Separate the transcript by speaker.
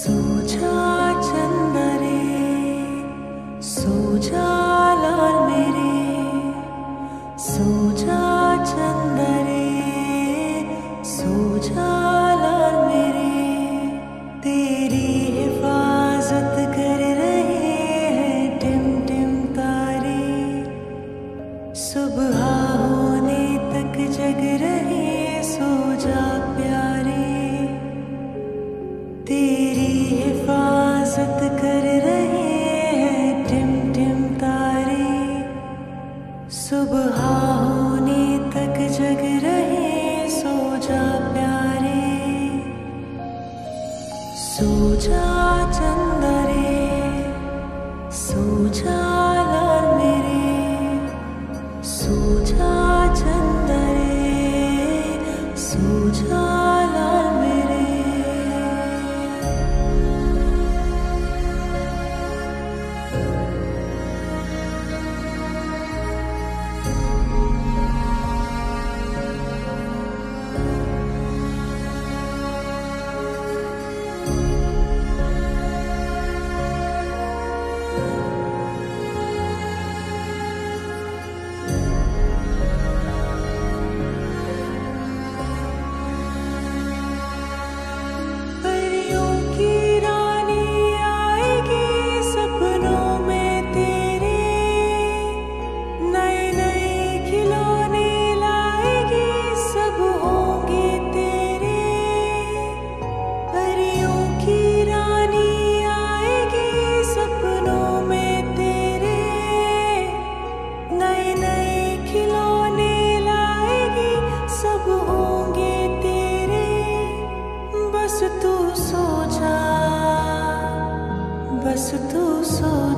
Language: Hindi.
Speaker 1: सो जा चंदा रे, सो जा लाल मेरे, सो जा चंदा रे, सो जा लाल मेरे। तेरी हिफाजत कर रहे हैं टिम टिम तारे, सुबह होने तक जग रहे सो जा प्यारे। तेरी हिफाजत कर रहे हैं टिम टिम तारे, सुबह होने तक जग रहे सो जा प्यारे। सो जा चंदा रे, सो जा लाल मेरे, सो जा चंदा रे, सो जा लाल मेरे। बस तू सो